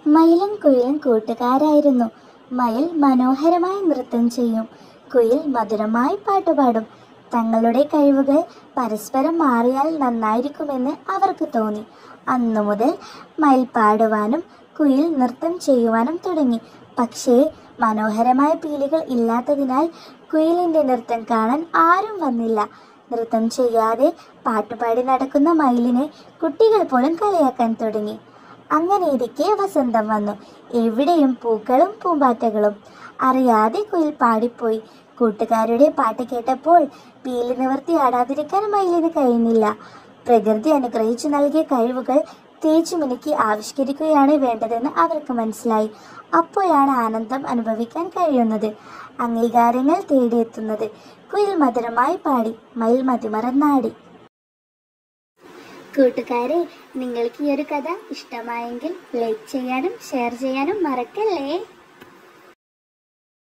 മയിലും കുയിലും കൂട്ടുകാരായിരുന്നു. മയിൽ മനോഹരമായി നൃത്തം ചെയ്യും, കുയിൽ മധുരമായി പാട്ടുപാടും. തങ്ങളുടെ കഴിവുകൾ പരസ്പരം മാറിയാൽ നന്നായിരിക്കുമെന്ന് അവർക്ക് തോന്നി. അന്നു മുതൽ മയിൽ പാടുവാനും കുയിൽ നൃത്തം ചെയ്യുവാനും തുടങ്ങി. പക്ഷേ മനോഹരമായ പീലികൾ ഇല്ലാത്തതിനാൽ കുയിലിൻ്റെ നൃത്തം കാണാൻ ആരും വന്നില്ല. നൃത്തം ചെയ്യാതെ പാട്ടുപാടി നടക്കുന്ന മയിലിനെ കുട്ടികൾ പോലും കളിയാക്കാൻ തുടങ്ങി. അങ്ങനെയിരിക്കെ വസന്തം വന്നു. എവിടെയും പൂക്കളും പൂമ്പാറ്റകളും. അറിയാതെ കുയിൽ പാടിപ്പോയി. കൂട്ടുകാരുടെ പാട്ട് കേട്ടപ്പോൾ പീലി നിവർത്തി ആടാതിരിക്കാൻ മയിലിന് കഴിഞ്ഞില്ല. പ്രകൃതി അനുഗ്രഹിച്ചു നൽകിയ കഴിവുകൾ തേച്ചുമിനുക്കി ആവിഷ്കരിക്കുകയാണ് വേണ്ടതെന്ന് അവർക്ക് മനസ്സിലായി. അപ്പോഴാണ് ആനന്ദം അനുഭവിക്കാൻ കഴിയുന്നത്, അംഗീകാരങ്ങൾ തേടിയെത്തുന്നത്. കുയിൽ മധുരമായി പാടി, മയിൽ മതിമറന്നാടി. കൂട്ടുകാരെ, നിങ്ങൾക്ക് ഈ ഒരു കഥ ഇഷ്ടമായെങ്കിൽ ലൈക്ക് ചെയ്യാനും ഷെയർ ചെയ്യാനും മറക്കല്ലേ.